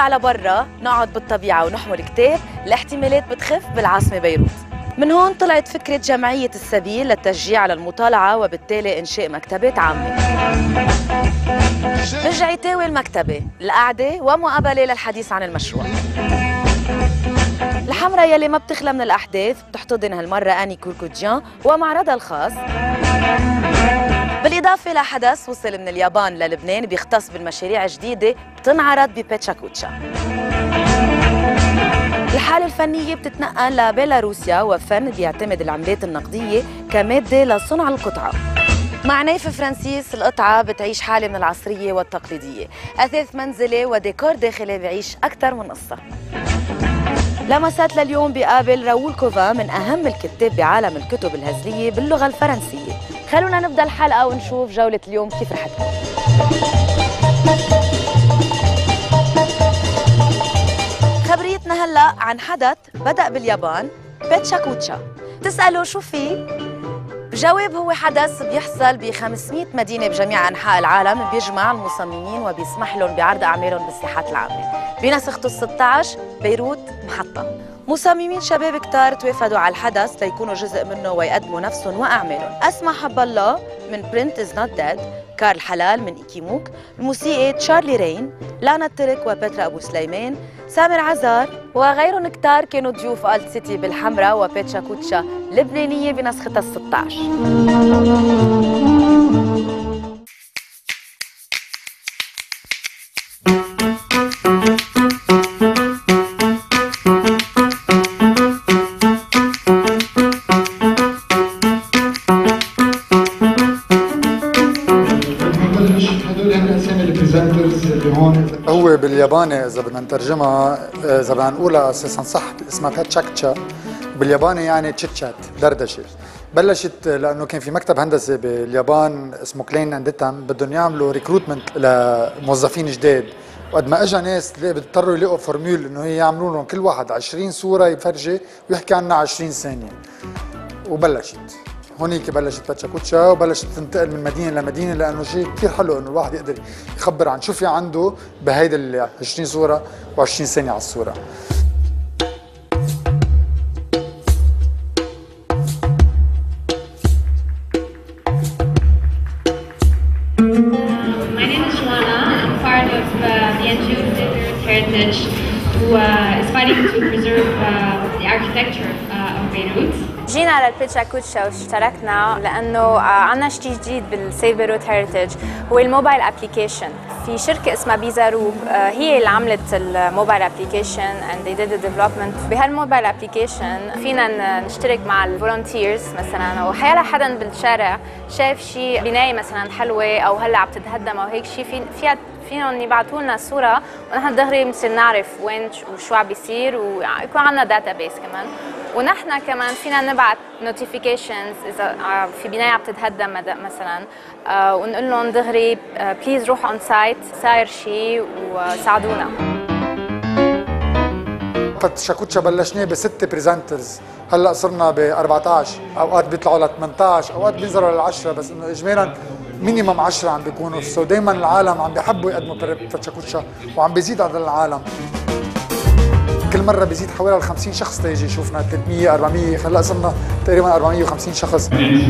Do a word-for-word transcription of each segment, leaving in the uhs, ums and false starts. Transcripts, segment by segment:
نطلع لبرا نقعد بالطبيعة ونحمل كتاب، الاحتمالات بتخف بالعاصمة بيروت. من هون طلعت فكرة جمعية السبيل للتشجيع على المطالعة وبالتالي إنشاء مكتبات عامة. رجع يتاوي المكتبة، القعدة ومقابلة للحديث عن المشروع. الحمرة يلي ما بتخلى من الأحداث بتحتضن هالمرة آني كوركودجيان ومعرضها الخاص، بالإضافة لحدث وصل من اليابان للبنان بيختص بالمشاريع الجديدة بتنعرض ببيتشاكوتشا. الحالة الفنية بتتنقل لبيلاروسيا وفن بيعتمد العملات النقدية كمادة لصنع القطعة. مع نايف فرانسيس القطعة بتعيش حالة من العصرية والتقليدية، أثاث منزلي وديكور داخلي بيعيش أكثر من قصة. لمسات لليوم بيقابل راؤول كوفان من أهم الكتاب بعالم الكتب الهزلية باللغة الفرنسية. خلونا نبدأ الحلقة ونشوف جولة اليوم كيف رح تكون. خبريتنا هلأ عن حدث بدأ باليابان، بيتشاكوتشا. تسألوا شو فيه؟ بجواب هو حدث بيحصل ب خمسمية مدينة بجميع أنحاء العالم، بيجمع المصممين وبيسمح لهم بعرض أعمالهم بالساحات العامة. بنسخته ستة عشر بيروت محطة. مصممين شباب كتار توافدوا على الحدث ليكونوا جزء منه ويقدموا نفسهم وأعمالهم. أسماء حب الله من برنت إز نوت ديد، كارل حلال من إيكيموك، الموسيقى تشارلي رين، لانا ترك وبترا أبو سليمان، سامر عزار وغيرهم كتار كانوا ضيوف ألت سيتي بالحمراء وبيتشاكوتشا لبنانية بنسختها الستة عشر. هو بالياباني اذا بدنا نترجمها، اذا بدنا نقولها اساسا صح اسمها بيتشاكوتشا، بالياباني يعني تشيت دردشه. بلشت لانه كان في مكتب هندسي باليابان اسمه كلين اند ديتام بدهم يعملوا ريكروتمنت لموظفين جداد، وقد ما اجى ناس بيضطروا يلاقوا فورميول انه هي يعملوا لهم كل واحد عشرين صوره يفرجي ويحكي عنها عشرين ثانيه. وبلشت هونيك بلشت بيتشاكوتشا وبلشت تنتقل من مدينه لمدينه، لانه شيء كثير حلو انه الواحد يقدر يخبر عن شو في عنده بهيدي ال عشرين صوره وعشرين ثانيه على الصوره. My name is Joanna. I'm part of uh, the N G O Heritage, who uh, is fighting to preserve uh, the architecture uh, of Beirut. جينا للبيتشاكوتشا واشتركنا لأنه عنا شيء جديد بالسيف بيروت هيريتج، هو الموبايل ابليكيشن. في شركة اسمها بيزاروب هي اللي عملت الموبايل ابليكيشن and they did the development. بهالموبايل ابليكيشن فينا نشترك مع الفولنتيرز مثلا، او حيلا حدا بالشارع شايف شيء بناية مثلا حلوة او هلا عم تتهدم او هيك شيء، في فيها فيهم يبعثوا لنا صورة ونحن دغري بنصير نعرف وين وشو عم بيصير، ويكون عندنا داتا بيس كمان. ونحن كمان فينا نبعث نوتيفيكيشنز اذا في بنايه عم تتهدم مثلا، ونقول لهم دغري بليز روحوا اون سايت صاير شيء وساعدونا. بيتشاكوتشا بلشناه بست بريزنترز، هلا صرنا ب أربعة عشر، اوقات بيطلعوا ل ثمانية عشر، اوقات بينزلوا ل عشرة، بس انه اجمالا مينيمم عشرة عم بيكونوا. سو دائما العالم عم بيحبوا يقدموا بيتشاكوتشا وعم بيزيد عدد العالم. كل مرة بيزيد حوالي ال خمسين شخص تيجي يشوفنا، ثلاثمية أربعمية، هلا صرنا تقريبا أربعمية وخمسين شخص.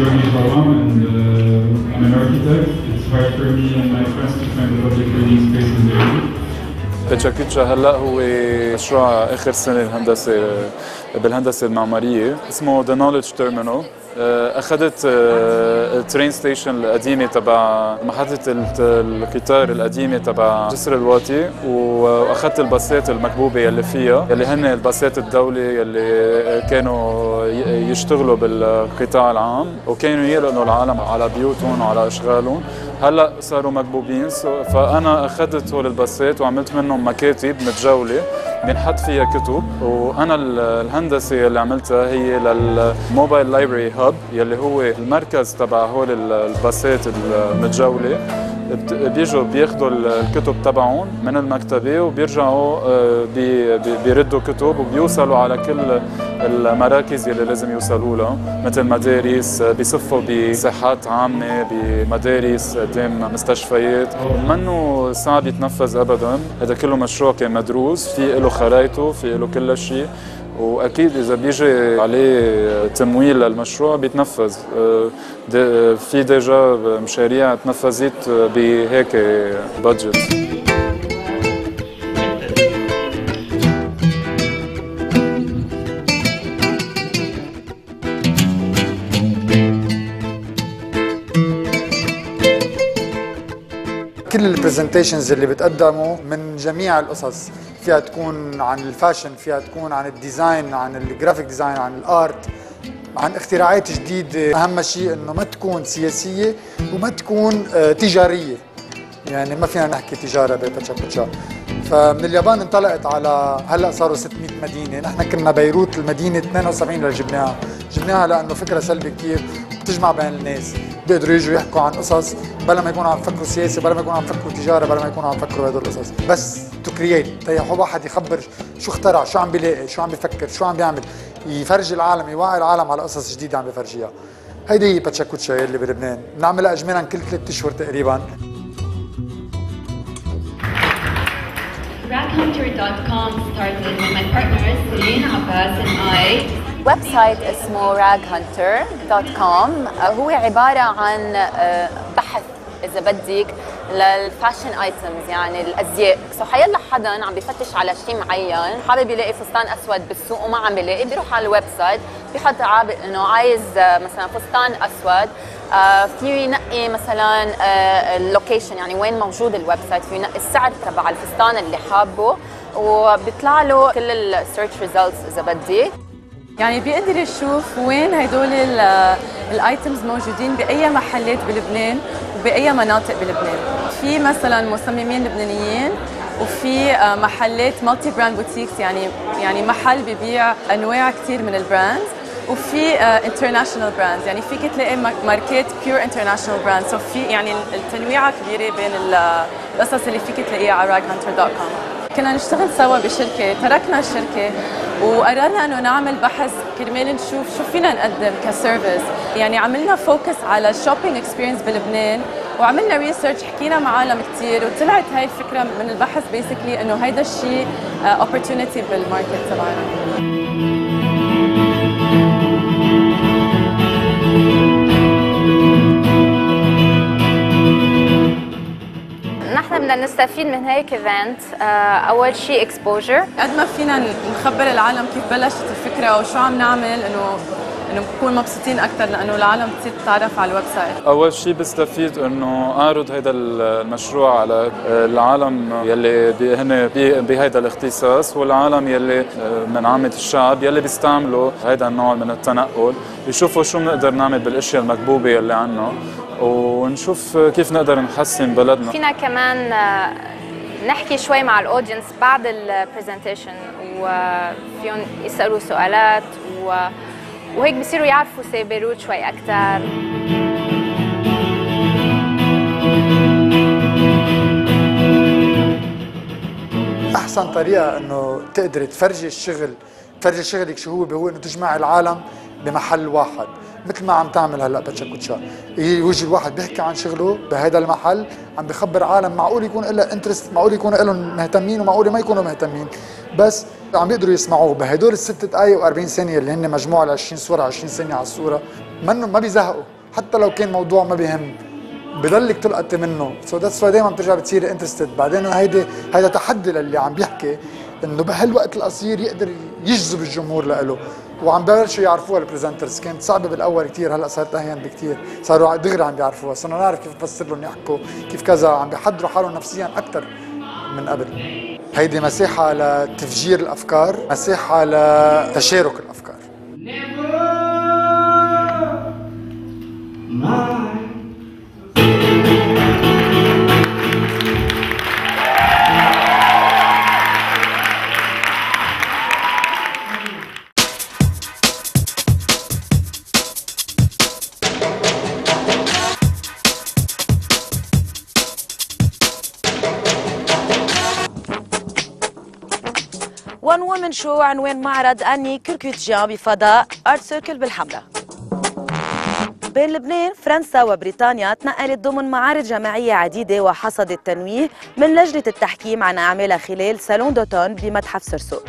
بيتشاكوتشا هلا هو مشروع اخر سنه الهندسه بالهندسه المعماريه، اسمه ذا نوليدج تيرمينال. اخذت الترين ستيشن القديمه تبع محطه القطار القديمه تبع جسر الواطي، واخذت الباصات المكبوبه يلي فيها، يلي هن الباصات الدولي يلي كانوا يشتغلوا بالقطاع العام وكانوا ينقلوا العالم على بيوتهم وعلى اشغالهم. هلا صاروا مكبوبين، فانا اخذت هول الباصات وعملت منهم مكاتب متجوله بنحط فيها كتب. وانا الهندسه اللي عملتها هي للموبايل لايبرري هاب، يلي هو المركز تبع هول الباصات المتجوله بيجوا بياخذوا الكتب تبعهم من المكتبة وبيرجعوا بي بيردوا كتب وبيوصلوا على كل المراكز اللي لازم يوصلوا لها مثل مدارس، بيصفوا بصحات عامة، بمدارس قدام مستشفيات. منه صعب يتنفذ أبداً، هذا كله مشروع كان مدروس، في له خرايطه، في له كل شيء، واكيد اذا بيجي عليه تمويل للمشروع بيتنفذ. في ديجا مشاريع تنفذت بهيك بادجت. كل البرزنتيشنز اللي بتقدموا من جميع القصص، فيها تكون عن الفاشن، فيها تكون عن الديزاين، عن الجرافيك ديزاين، عن الارت، عن اختراعات جديدة. أهم شيء إنه ما تكون سياسية وما تكون تجارية، يعني ما فينا نحكي تجارة بباتشا كوتشا. فمن اليابان انطلقت على هلا صاروا ستمئة مدينة، نحن كنا بيروت المدينة اثنين وسبعين اللي جبناها، جبناها لأنه فكرة سلبي كثير بتجمع بين الناس، بيقدروا يجوا يحكوا عن قصص بلا ما يكونوا عم يفكروا سياسة، بلا ما يكونوا عم يفكروا تجارة، بلا ما يكونوا عم يفكروا هدول القصص، بس تو كرييت، تيحوا واحد يخبر شو اخترع، شو عم بيلاقي، شو عم بيفكر، شو عم بيعمل، يفرجي العالم، يوعي العالم على قصص جديدة عم بيفرجيها. هيدي هي باتشا كوتشا اللي بلبنان، بنعملها اجمالا كل ثلاث اشهر تقريبا. rag hunter dot com started when my partners Celine Abbas and I. ويب سايت اسمه راج هانتر دوت كوم، هو عبارة عن بحث إذا بدك للفاشن ايتمز، يعني الازياء. سو حيلا حدا عم بفتش على شيء معين، حابب يلاقي فستان اسود بالسوق وما عم بيلاقي، بيروح على الويب سايت بيحط عابق انه عايز مثلا فستان اسود، فيه ينقي مثلا اللوكيشن، يعني وين موجود الويب سايت، فيه ينقي السعر تبع الفستان اللي حابه، وبيطلع له كل السيرش ريزلتس اذا بدك. يعني بيقدر يشوف وين هدول الايتمز موجودين باي محلات بلبنان وباي مناطق بلبنان. في مثلا مصممين لبنانيين، وفي محلات مالتي براند بوتيكس، يعني يعني محل ببيع انواع كثير من البراندز، وفي انترناشونال براندز، يعني فيك تلاقي ماركات بيور انترناشونال براندز. سو في يعني التنويعه كبيره بين القصص اللي فيك تلاقيها على راج هانتر دوت كوم. كنا نشتغل سوا بشركه، تركنا الشركه وقررنا انه نعمل بحث كرمال نشوف شو فينا نقدم كسيرفيس. يعني عملنا فوكس على الشوبينج اكسبيرينس بلبنان، وعملنا ريسيرش، حكينا مع عالم كثير، وطلعت هاي الفكره من البحث بيسكلي انه هيدا الشيء اوبورتونيتي بالماركت تبعنا. نحن بدنا نستفيد من هيك ايفنت. اول شيء اكسبوجر، قد ما فينا نخبر العالم كيف بلشت الفكره وشو عم نعمل، انه انه بنكون مبسوطين اكثر لانه العالم تصير تتعرف على الويب سايت. اول شيء بستفيد انه اعرض هذا المشروع على العالم يلي هن بهذا الاختصاص، والعالم يلي من عامه الشعب يلي بيستعملوا هذا النوع من التنقل، يشوفوا شو بنقدر نعمل بالاشياء المكبوبه يلي عنا، ونشوف كيف نقدر نحسن بلدنا. فينا كمان نحكي شوي مع الاودينس بعد البرزنتيشن، وفيهم يسالوا سؤالات و... وهيك بصيروا يعرفوا سي بيروت شوي اكثر. احسن طريقه انه تقدري تفرجي الشغل، تفرجي شغلك شو هو، هو انه تجمع العالم بمحل واحد، مثل ما عم تعمل هلا باتشا كوتشا. يجي الواحد بيحكي عن شغله بهذا المحل، عم بخبر عالم معقول يكون له انترست، معقول يكون لهم مهتمين، ومعقول ما يكونوا مهتمين، بس عم بيقدروا يسمعوه بهدول الست دقائق وأربعين ثانيه اللي هن مجموع ال عشرين صوره، عشرين ثانيه على الصوره، منهم ما بيزهقوا، حتى لو كان موضوع ما بيهم بضلك تلقطي منه. سو ذاتس واي دائما بترجع بتصيري انترستد. بعدين هيدي هيدا تحدي للي عم بيحكي، انه بهالوقت القصير يقدر يجذب الجمهور لإله، وعم ببلشوا يعرفوها البريزنترز. كانت صعبه بالاول كثير، هلا صارت اهين بكثير، صاروا دغري عم بيعرفوها، صرنا نعرف كيف نفسر لهم يحكوا، كيف كذا، عم بيحضروا حالهم نفسيا اكثر من قبل. هيدي مساحه لتفجير الافكار، مساحه لتشارك الافكار. وان وومن شو عنوان معرض أني كركوتجيان بفضاء آرت سيركل بالحملة. بين لبنان، فرنسا وبريطانيا تنقلت ضمن معارض جماعية عديدة وحصدت تنويه من لجنة التحكيم عن أعمالها خلال سالون دوتون بمتحف سرسوق.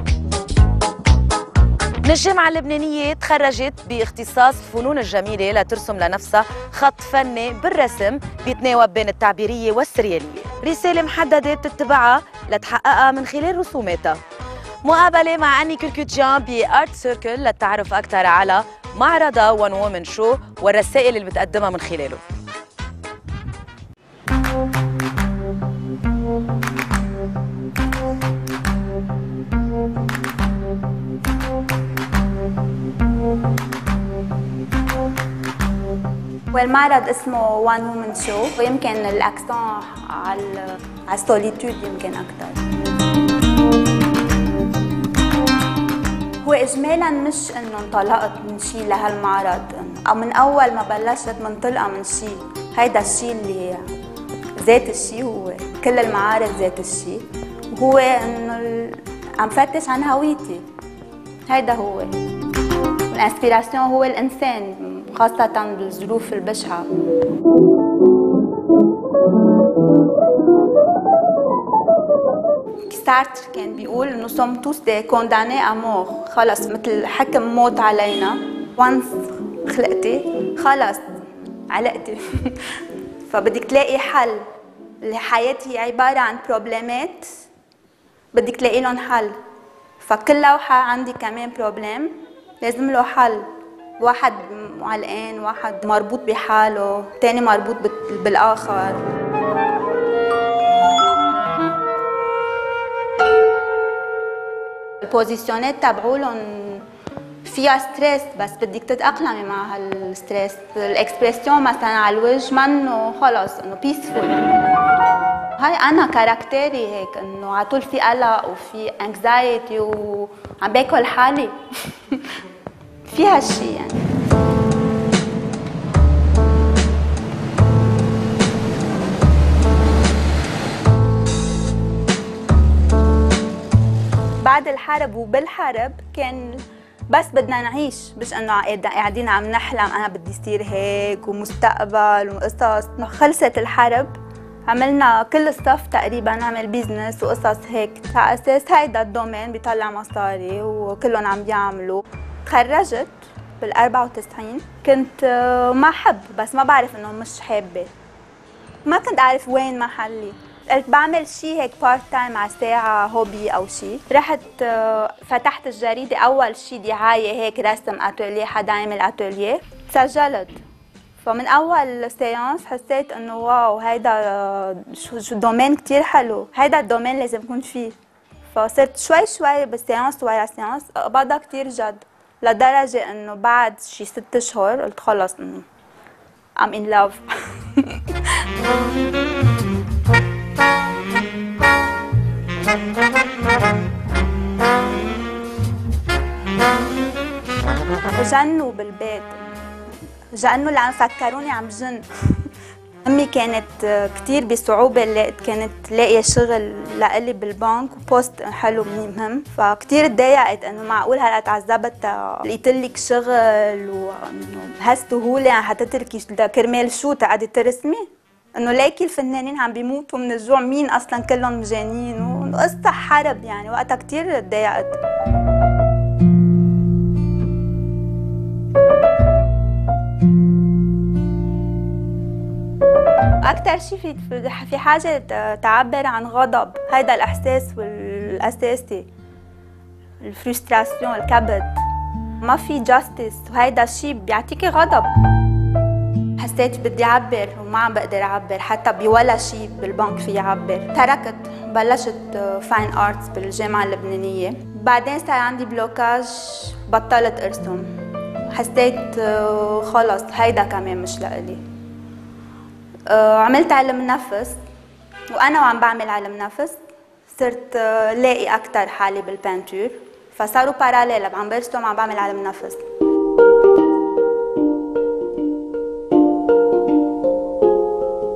من الجامعة اللبنانية تخرجت باختصاص الفنون الجميلة لترسم لنفسها خط فني بالرسم بيتناوب بين التعبيرية والسريالية، رسالة محددة بتتبعها لتحققها من خلال رسوماتها. مقابلة مع أني كركوتجيان بآرت سيركل للتعرف أكثر على معرضها وان وومن شو والرسائل اللي بتقدمها من خلاله. والمعرض اسمه وان وومن شو، ويمكن الاكسون على على السوليتود يمكن اكثر. هو اجمالا مش انه انطلقت من شيء لهالمعرض، او من اول ما بلشت منطلقه من شيء، هيدا الشيء اللي ذات الشيء هو كل المعارض ذات الشيء، وهو انه عم فتش عن هويتي. هيدا هو الانسبيراسيون، هو الانسان خاصة بالظروف البشعة. سارتر كان بيقول انه سوم توس دي كونداني امور، خلص مثل حكم موت علينا، وانس خلقتي خلص علقتي. فبدك تلاقي حل. الحياة هي عبارة عن بروبلمات بدك تلاقي لهم حل، فكل لوحة عندي كمان بروبلم لازم له حل. واحد معلقين، واحد مربوط بحاله، تاني مربوط بالآخر. البوزيشنات تبعولن فيها ستريس، بس بدك تتأقلمي مع هالستريس. الاكسبرسيون مثلا على الوجه منه خلص انه بيسفول. هاي انا كاركتيري هيك، انه على طول في قلق وفي انكزايتي وعم باكل حالي. في هالشي يعني. بعد الحرب وبالحرب كان بس بدنا نعيش، مش انه قاعدين عم نحلم انا بدي يصير هيك ومستقبل وقصص. خلصت الحرب عملنا كل الصف تقريبا عمل بيزنس وقصص هيك، على اساس هيدا الدومين بيطلع مصاري وكلهم عم بيعملوا. تخرجت بال أربعة وتسعين، كنت ما حب، بس ما بعرف انه مش حابه، ما كنت اعرف وين محلي. قلت بعمل شيء هيك بارت تايم على ساعه هوبي او شيء. رحت فتحت الجريده، اول شيء دعايه هيك رسم اتوليه، حدا يعمل اتوليه، سجلت. فمن اول سيانس حسيت انه واو هيدا شو شو دومين كثير حلو، هيدا الدومين لازم يكون فيه. فصرت شوي شوي بالسيانس ورا سيانس اقبضها كثير جد، لدرجه انه بعد شي ست اشهر قلت خلص انه I'm in love. جنوا بالبيت، جنوا لأن فكروني عم جن. أمي كانت كتير بصعوبة، كانت لاقية شغل لإلي بالبنك وبوست حلو مهم، فكتير تضايقت إنه معقول هلا تعذبت لقيتلك شغل وإنه بهالسهولة حتتركي كرمال شو تقعدي ترسمي؟ إنه ليكي الفنانين عم بيموتوا من الجوع، مين أصلاً كلهم مجانين، وقصة حرب يعني. وقتها كتير تضايقت. أكتر شيء في في حاجة تعبر عن غضب، هيدا الإحساس والأساسي، الفرستراسيون، الكبت، ما في جاستس، وهيدا الشيء بيعطيكي غضب. حسيت بدي أعبر وما عم بقدر أعبر، حتى بولا شيء بالبنك في أعبر. تركت، بلشت فاين آرتس بالجامعة اللبنانية، بعدين صار عندي بلوكاج، بطلت أرسم. حسيت خلص هيدا كمان مش لإلي. عملت علم نفس، وأنا وعم بعمل علم نفس صرت لاقي أكتر حالي بالبانتور، فصاروا باراليل، عم برسم وعم بعمل علم نفس.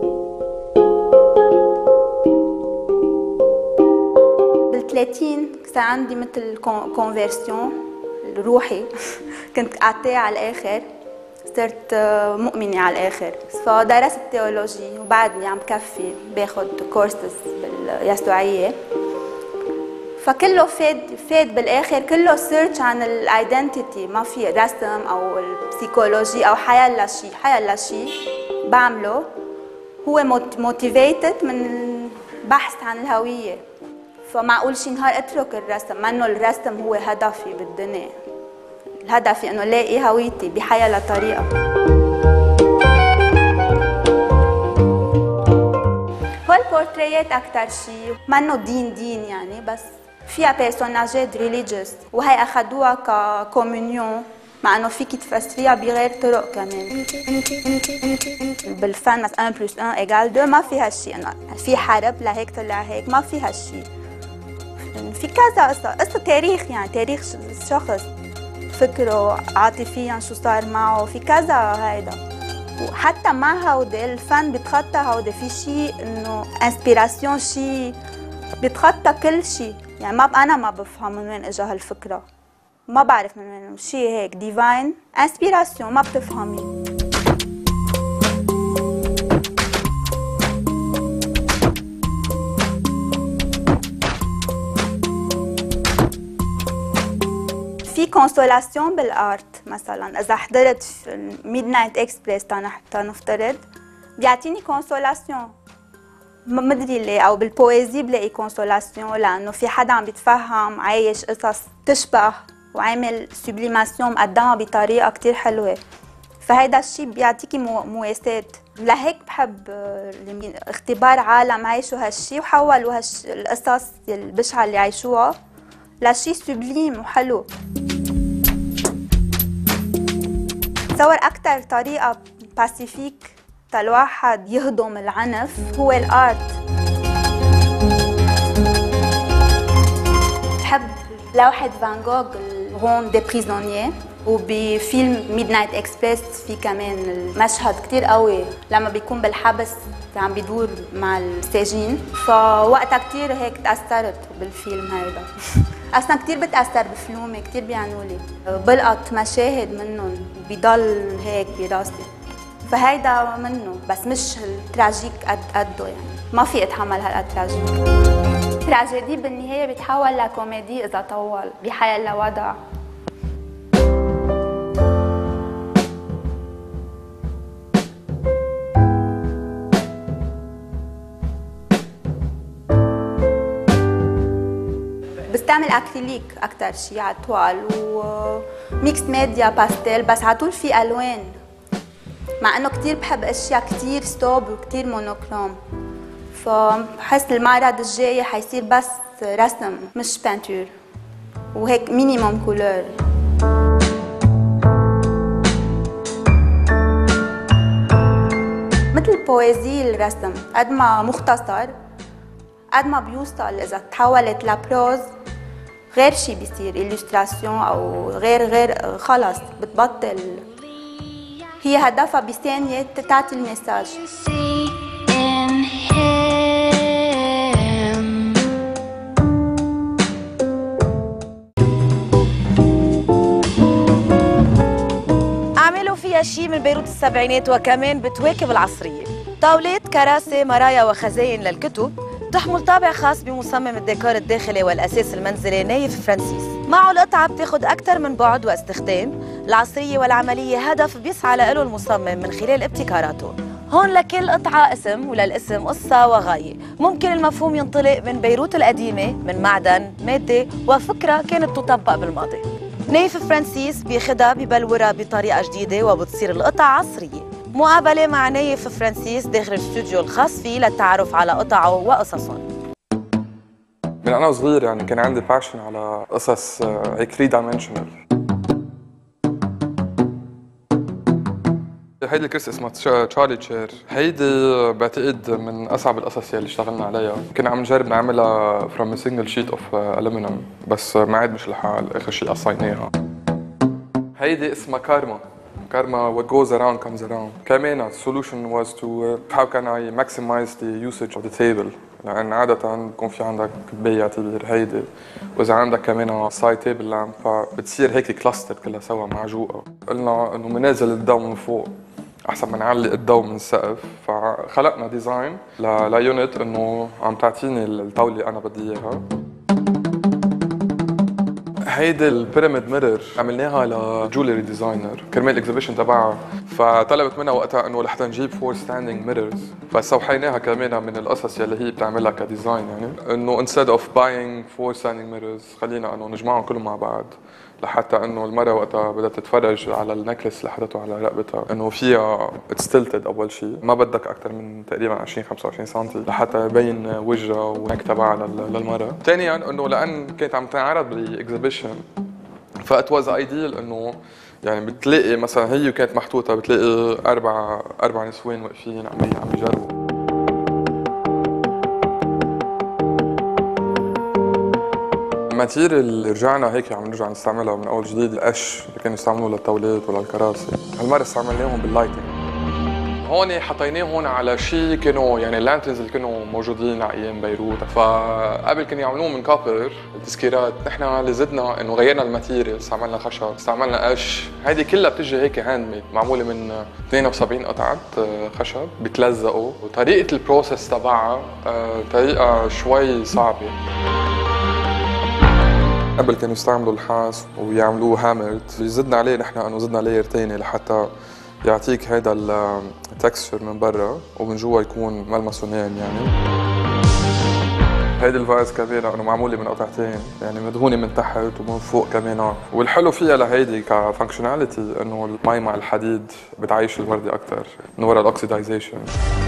بالثلاثين صار عندي مثل كونفرسيون روحي. كنت قعدتها على الاخر، صرت مؤمنة على الاخر. فدرست تيولوجي وبعدني عم كفي باخذ كورسز باليسوعية. فكله فاد فاد بالاخر، كله سيرش عن الايدنتيتي، ما في رسم او البسيكولوجي او حيلا شيء، حيلا شيء بعمله هو موتيفيتد من بحث عن الهوية. فمعقول شي نهار اترك الرسم، ما انه الرسم هو هدفي بالدنيا، هدفي انه لاقي هويتي بحيلا طريقة. هو البورتريات اكثر شيء، ما انه دين دين يعني، بس فيها بيرسوناجات ريليجيوس وهي اخذوها ككومونيون، مع انه فيك تفسريها بغير طرق كمان. بالفن مثلا واحد بلس واحد ايجال اثنين ما في هالشيء، انه في حرب لهيك طلع هيك، ما في هالشيء. في كذا قصة، قصة تاريخ يعني، تاريخ شخص، فكره عاطفيا شو صار معه، في كذا هيدا. وحتى مع هودي الفن بيتخطى هودي، في شيء انه انسبيراسيون، شيء بيتخطى كل شيء يعني. ما انا ما بفهم من وين اجى هالفكره، ما بعرف من وين، شيء هيك ديفاين انسبيراسيون، ما بتفهمي. في كونسولاسيون بالارت مثلا، اذا حضرت ميد نايت اكسبريس تنفترض بيعطيني كونسولاسيون، ما مدري ليه، او بالبويزي بلاقي كونسولاسيون، لانه في حدا عم بيتفهم، عايش قصص تشبه وعامل سوبليماسيون مقدمها بطريقه كتير حلوه. فهيدا الشيء بيعطيكي مواساة. لهيك بحب اختبار عالم عايشوا هالشيء وحولوا هالش القصص البشعه اللي عايشوها لشيء سوبليم وحلو. تصور اكثر طريقه باسيفيك الواحد يهضم العنف هو الارت. بحب لوحة فان جوغ الغون دي بريزونيي، وبفيلم ميد نايت اكسبريس في كمان المشهد كتير قوي لما بيكون بالحبس عم بيدور مع السجين. فوقتها كتير هيك تأثرت بالفيلم هيدا. اصلا كتير بتأثر بفلومي، كتير بيعنولي، بلقط مشاهد منهم بضل هيك براسي. فهيدا منه، بس مش التراجيك قد قده يعني، ما في اتحمل هالقد تراجيك. التراجيدي بالنهاية بيتحول لكوميدي إذا طول بحيلا وضع. بستعمل اكريليك اكثر شيء على الطوال، وميكس ميديا باستيل، بس على طول في الوان، مع انه كثير بحب اشياء كثير ستوب وكثير مونوكروم. فبحس المعرض الجاي حيصير بس رسم مش بانتور، وهيك مينيموم كولور. مثل بويزي الرسم، قد ما مختصر قد ما بيوصل، اذا تحولت لبروز غير شي بيصير إليستراسيون او غير غير خلص بتبطل، هي هدفها بثانية تعطي المساج. عملوا فيها شي من بيروت السبعينات وكمان بتواكب العصرية. طاولات، كراسي، مرايا وخزاين للكتب تحمل طابع خاص بمصمم الديكور الداخلي والأساس المنزلي نايف فرانسيس. معه القطعة بتاخد أكثر من بعد واستخدام، العصرية والعملية هدف بيسعى له المصمم من خلال ابتكاراته. هون لكل قطعة اسم وللاسم قصة وغاية، ممكن المفهوم ينطلق من بيروت القديمة، من معدن، مادة وفكرة كانت تطبق بالماضي. نايف فرانسيس بياخدها ببلورها بطريقة جديدة وبتصير القطع عصرية. مقابلة مع نايف فرانسيس داخل الاستوديو الخاص فيه للتعرف على قطعه وقصصهم. من أنا صغير يعني كان عندي باشن على قصص هيك ثري دايمنشنال. هيدي الكرسي اسمها تشارلي تشير، هيدي بعتقد من أصعب القصص اللي اشتغلنا عليها. كنا عم نجرب نعملها from a single sheet of aluminum، بس ما عاد مش الحال، آخر شيء قصيناها. هيدي اسمها كارما. Karma, what goes around comes around. كمان the solution was to uh, how can I maximize the usage of the table. لأن عادة بيكون في عندك كباية كبير هيدي، وإذا عندك كمان سايد تيبل لامب فبتصير هيك كلاستر كلها سوا معجوقة. قلنا إنه منازل الضوء من فوق أحسن ما نعلق الضوء من السقف، فخلقنا ديزاين ليونت إنه عم تعطيني الطاولة اللي أنا بدي إياها. هيدي البيراميد ميرور عملناها لجولري ديزاينر كرمال الاكزيبيشن تبعها، فطلبت منا وقتها انه لحتى نجيب فور ستاندينج ميرورز، فسوحيناها كمان من القصص يلي هي بتعملها كديزاين، يعني انه انستيد اوف باينج فور ستاندينج ميرورز خلينا انه نجمعهم كلهم مع بعض، لحتى انه المرة وقتها بدها تتفرج على النكلس اللي حطته على رقبتها انه فيها اتستلتد اول شيء، ما بدك اكثر من تقريبا عشرين خمسة وعشرين سم لحتى يبين وجهها والنك تبعها للمرة. ثانيا انه لان كانت عم تنعرض بالاكزيبيشن فات واز ايديال انه يعني بتلاقي مثلا هي كانت محطوطه بتلاقي اربع اربع نسوان واقفين عم عم بيجربوا. الماتيريال اللي رجعنا هيك عم نرجع نستعملها من اول جديد القش اللي كانوا يستعملوه للطاولات ولا الكراسي، هالمره استعملناهم باللايتنج. هون حطيناه هون على شيء كانوا يعني اللانترنز اللي كانوا موجودين على ايام بيروت، فقبل كانوا يعملوه من كابر التسكيرات، نحن اللي زدنا انه غيرنا الماتيريال، استعملنا خشب، استعملنا قش، هيدي كلها بتجي هيك هاند ميد معموله من اثنين وسبعين قطعه خشب بتلزقوا، وطريقه البروسيس تبعها طريقه شوي صعبه. قبل كانوا يستعملوا الحاس ويعملوه هامرد، اللي زدنا عليه نحن انه زدنا لاير ثاني لحتى يعطيك هيدا التكستشر من برا ومن جوا يكون ملمسه ناعم يعني. هيدي الفايز كمان انه معموله من قطعتين، يعني مدهونه من تحت ومن فوق كمان، والحلو فيها لهيدي كفانكشناليتي انه المي مع الحديد بتعيش الورده اكثر من ورا الاكسيدايزيشن.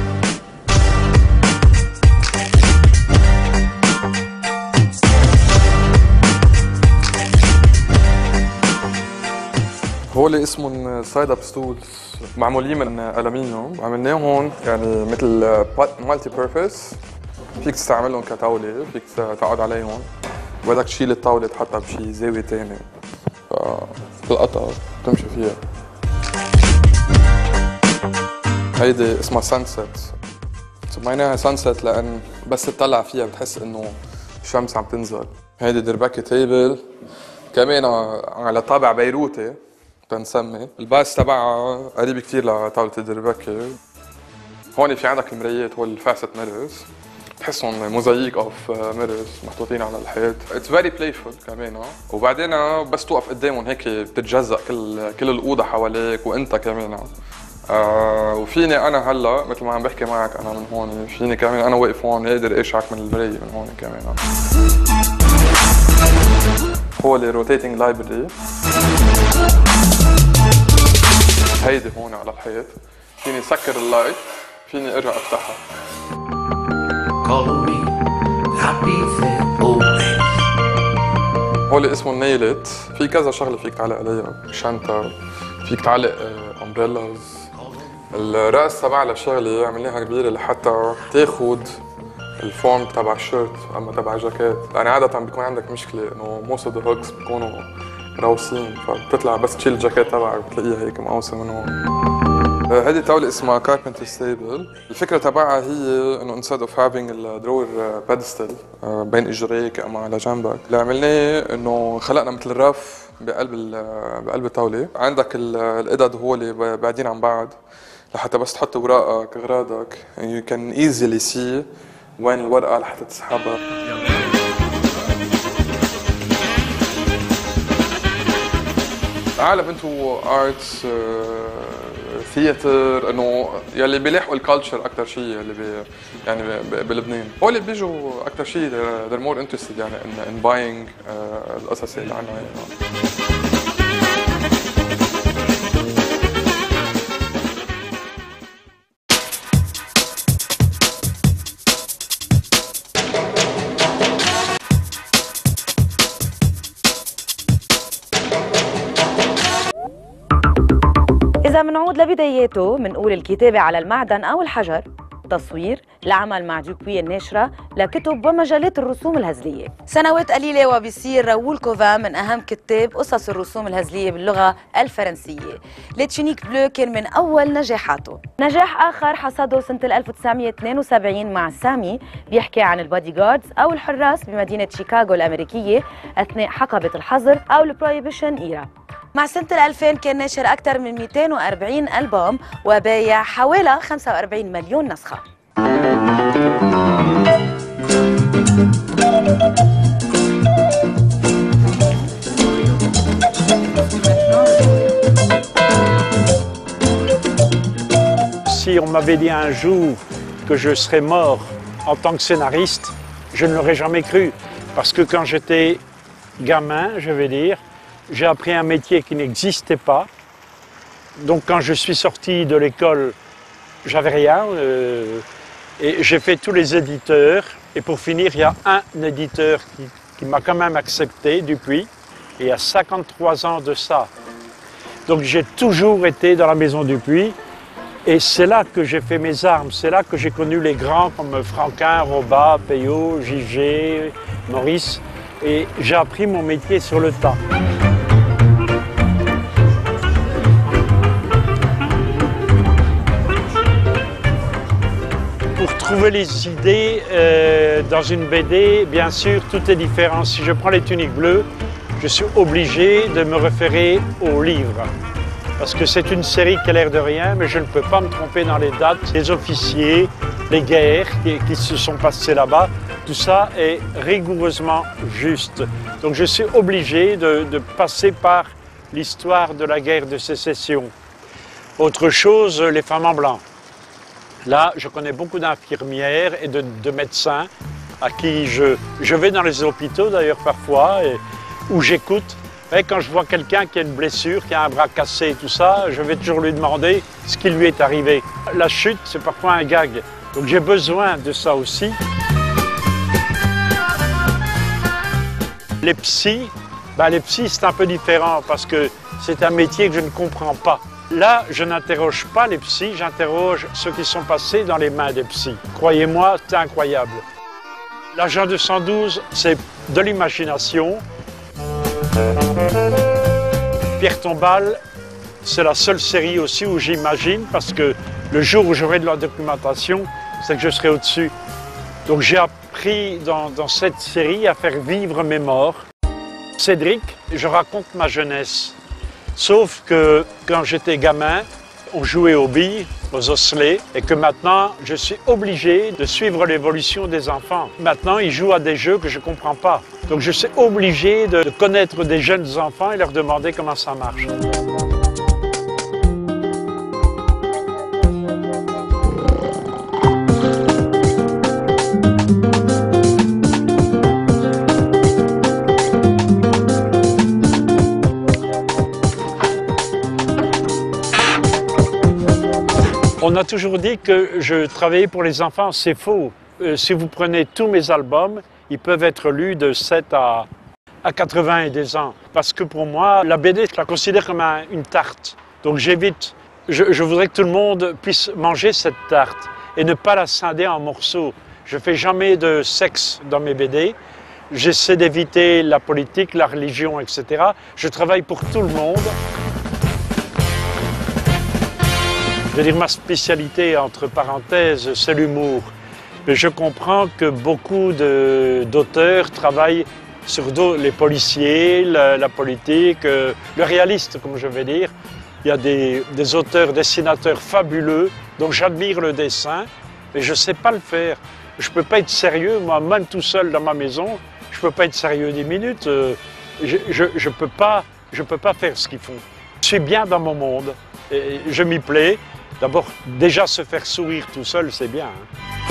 هول اسمهم سايد اب ستولز، معمولين من الومنيوم، عملناهم يعني مثل مالتي بيربز، فيك تستعملهم كطاوله، فيك تقعد عليهم، بدك تشيل الطاوله تحطها بشي زاويه ثاني، فالقطع بتمشي فيها. هيدي اسمها سانسيت، سميناها سانسيت لان بس تطلع فيها بتحس انه الشمس عم تنزل. هيدي دربكه تيبل كمان على طابع بيروتي تنسمي، الباس تبعها قريب كثير لطاولة الدربكة. هون في عندك المرايات، هول الفاسد ميرورز، بتحسهم موزايك اوف ميرورز محطوطين على الحيط. اتس فيري بلايفول كمان، وبعدين بس توقف قدامهم هيك بتتجزأ كل كل الاوضه حواليك وانت كمان. آه وفيني انا هلا مثل ما عم بحكي معك انا من هون، فيني كمان انا واقف هون قادر اشعك من المرايه من هون كمان. هول روتيتنج لايبرري، هيدي هون على الحيط، فيني سكر اللايت، فيني ارجع افتحها. هول اسمه النيلت، في كذا شغله فيك تعلق عليها، شنطه، فيك تعلق امبريلاز. الراس تبع الشغله عملناها كبيره لحتى تاخذ الفورم تبع الشيرت اما تبع الجاكيت، لان عاده بيكون عندك مشكله انه موست اوف ذا هوكس بيكونوا روسين، فبتطلع بس تشيل الجاكيت تبعك بتلاقيها هيك مقوسه من هون. هذه طاولة اسمها كاربنتر ستيبل، الفكرة تبعها هي انه instead of having الدرور بيدستل بين اجريك اما على جنبك، اللي عملناه انه خلقنا مثل الرف بقلب بقلب الطاولة، عندك القدد هول بعدين عن بعض لحتى بس تحط اوراقك اغراضك you can easily see وين الورقة لحتى تسحبها. عالم انتو ارتس ثياتر انه يلي بيلاحقوا الكالتشر اكثر شيء اللي بي يعني بلبنان، هول اللي بيجوا اكثر شيء they're more interested يعني in, in buying uh, القصص اللي عنا يعني. إذا منعود لبداياته منقول الكتابة على المعدن أو الحجر تصوير، العمل مع دوبوي الناشرة لكتب ومجالات الرسوم الهزلية. سنوات قليلة وبيصير راؤول كوفان من أهم كتاب قصص الرسوم الهزلية باللغة الفرنسية. لتشينيك بلو كان من أول نجاحاته. نجاح آخر حصده سنة ألف وتسعمية اثنين وسبعين مع سامي بيحكي عن البودي جاردز أو الحراس بمدينة شيكاغو الأمريكية أثناء حقبة الحظر أو البرويبيشن إيرا. مع سنة الألفين كان ناشر أكثر من مئتين وأربعين ألبوم وبايع حوالي خمسة وأربعين مليون نسخة. Si on m'avait dit un jour que je serais mort en tant que scénariste, je ne l'aurais jamais cru. Parce que quand j'étais gamin, je vais dire, j'ai appris un métier qui n'existait pas. Donc quand je suis sorti de l'école, j'avais rien. Euh, et j'ai fait tous les éditeurs. Et pour finir, il y a un éditeur qui, qui m'a quand même accepté, Dupuis. Et il y a cinquante-trois ans de ça. Donc j'ai toujours été dans la maison Dupuis. Et c'est là que j'ai fait mes armes. C'est là que j'ai connu les grands comme Franquin, Robat, Peyo, J G, Maurice. Et j'ai appris mon métier sur le tas. Pour trouver les idées euh, dans une B D, bien sûr, tout est différent. Si je prends les tuniques bleues, je suis obligé de me référer au livre. Parce que c'est une série qui a l'air de rien, mais je ne peux pas me tromper dans les dates. Les officiers, les guerres qui, qui se sont passées là-bas, tout ça est rigoureusement juste. Donc je suis obligé de, de passer par l'histoire de la guerre de sécession. Autre chose, les femmes en blanc. Là, je connais beaucoup d'infirmières et de, de médecins à qui je, je vais dans les hôpitaux d'ailleurs parfois, et, où j'écoute. Et quand je vois quelqu'un qui a une blessure, qui a un bras cassé et tout ça, je vais toujours lui demander ce qui lui est arrivé. La chute, c'est parfois un gag. Donc j'ai besoin de ça aussi. Les psys, ben les psys c'est un peu différent parce que c'est un métier que je ne comprends pas. Là, je n'interroge pas les psys, j'interroge ceux qui sont passés dans les mains des psys. Croyez-moi, c'est incroyable. L'agent deux cent douze, c'est de l'imagination. Pierre Tombal, c'est la seule série aussi où j'imagine, parce que le jour où j'aurai de la documentation, c'est que je serai au-dessus. Donc j'ai appris dans, dans cette série à faire vivre mes morts. Cédric, je raconte ma jeunesse. Sauf que quand j'étais gamin, on jouait aux billes, aux osselets, et que maintenant, je suis obligé de suivre l'évolution des enfants. Maintenant, ils jouent à des jeux que je ne comprends pas. Donc je suis obligé de connaître des jeunes enfants et leur demander comment ça marche. On a toujours dit que je travaillais pour les enfants, c'est faux. Euh, si vous prenez tous mes albums, ils peuvent être lus de sept à quatre-vingts et des ans. Parce que pour moi, la B D, je la considère comme un, une tarte. Donc j'évite, je, je voudrais que tout le monde puisse manger cette tarte et ne pas la scinder en morceaux. Je ne fais jamais de sexe dans mes B D. J'essaie d'éviter la politique, la religion, et cetera. Je travaille pour tout le monde. Je veux dire, ma spécialité, entre parenthèses, c'est l'humour. Mais je comprends que beaucoup d'auteurs travaillent sur les policiers, la, la politique, euh, le réaliste, comme je vais dire. Il y a des, des auteurs, dessinateurs fabuleux, dont j'admire le dessin, mais je ne sais pas le faire. Je ne peux pas être sérieux, moi, même tout seul dans ma maison, je ne peux pas être sérieux dix minutes. Euh, je ne je, je peux pas, je peux pas faire ce qu'ils font. Je suis bien dans mon monde, et je m'y plais. D'abord, déjà se faire sourire tout seul, c'est bien. Hein.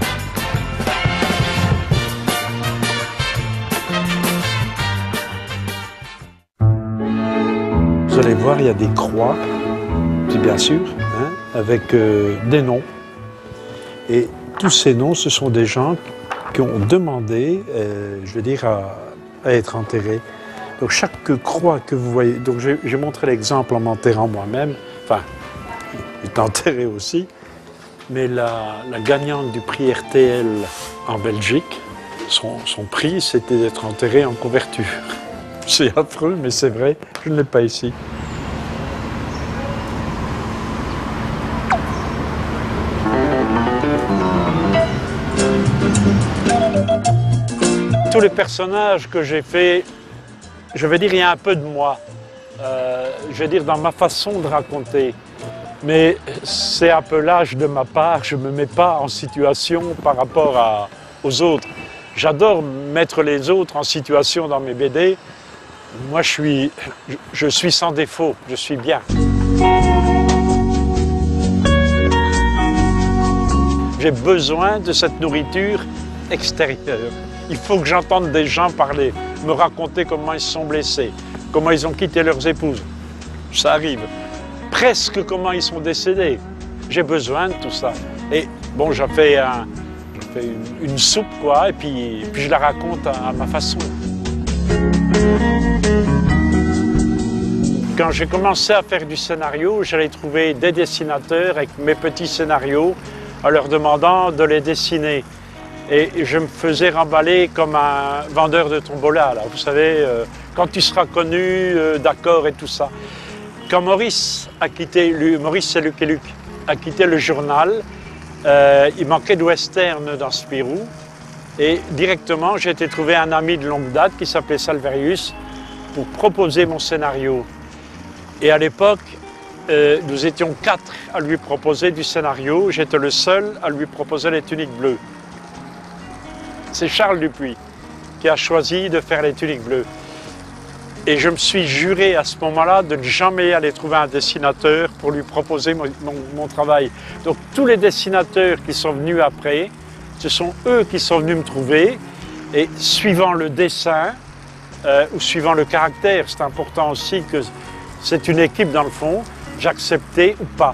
Vous allez voir, il y a des croix, c'est bien sûr, hein, avec euh, des noms. Et tous ces noms, ce sont des gens qui ont demandé, euh, je veux dire, à, à être enterrés. Donc chaque croix que vous voyez, donc j'ai montré l'exemple en m'enterrant moi-même, enfin, il est enterré aussi. mais la, la gagnante du prix R T L en Belgique, son, son prix, c'était d'être enterrée en couverture. C'est affreux, mais c'est vrai, je ne l'ai pas ici. Tous les personnages que j'ai faits, je vais dire, il y a un peu de moi. Euh, je vais dire, dans ma façon de raconter. Mais c'est un peu lâche de ma part, je ne me mets pas en situation par rapport à, aux autres. J'adore mettre les autres en situation dans mes B D. Moi, je suis, je suis sans défaut, je suis bien. J'ai besoin de cette nourriture extérieure. Il faut que j'entende des gens parler, me raconter comment ils se sont blessés, comment ils ont quitté leurs épouses. Ça arrive. Presque comment ils sont décédés. J'ai besoin de tout ça. Et bon, j'ai fait, un, j'ai fait une, une soupe, quoi, et puis, puis je la raconte à, à ma façon. Quand j'ai commencé à faire du scénario, j'allais trouver des dessinateurs avec mes petits scénarios en leur demandant de les dessiner. Et je me faisais remballer comme un vendeur de tombola, là. Vous savez, euh, quand tu seras connu, euh, d'accord et tout ça. Quand Maurice a quitté, Maurice c'est Luc et Luc, a quitté le journal, euh, il manquait de western dans Spirou. Et directement, j'ai été trouver un ami de longue date qui s'appelait Salverius pour proposer mon scénario. Et à l'époque, euh, nous étions quatre à lui proposer du scénario. J'étais le seul à lui proposer les tuniques bleues. C'est Charles Dupuis qui a choisi de faire les tuniques bleues. Et je me suis juré à ce moment-là de ne jamais aller trouver un dessinateur pour lui proposer mon, mon, mon travail. Donc tous les dessinateurs qui sont venus après, ce sont eux qui sont venus me trouver. Et suivant le dessin euh, ou suivant le caractère, c'est important aussi que c'est une équipe dans le fond, j'acceptais ou pas.